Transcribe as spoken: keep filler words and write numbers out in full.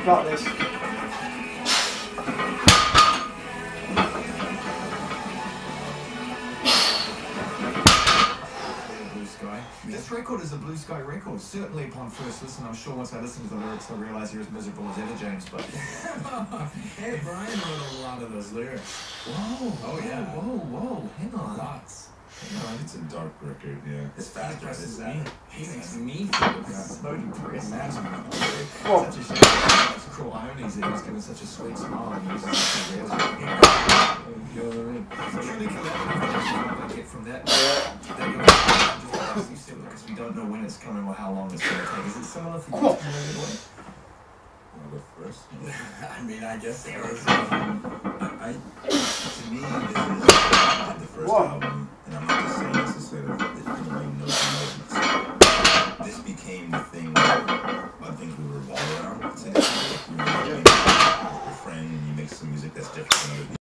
Got this. This record is a Blue Sky record. Certainly upon first listen, I'm sure once I listen to the lyrics, I'll realise you're as miserable as ever, James. But hey, Brian wrote a lot of those lyrics. Whoa! Oh yeah! Whoa! Whoa! Hang on. Lots. Hang on. It's a dark record. Yeah. It's fast. It's me. He makes me So depressed. Imagine. Whoa. Such a shame. That's cool ironies that he was given such a sweet smile and he was such a real. You know what I mean? Truly collaborative. I get from that. That you know, you said because we don't know when it's coming or how long it's going to take. Is it similar for you? Well, the first. I mean, I guess there is. I, to me, this is the first Whoa. album.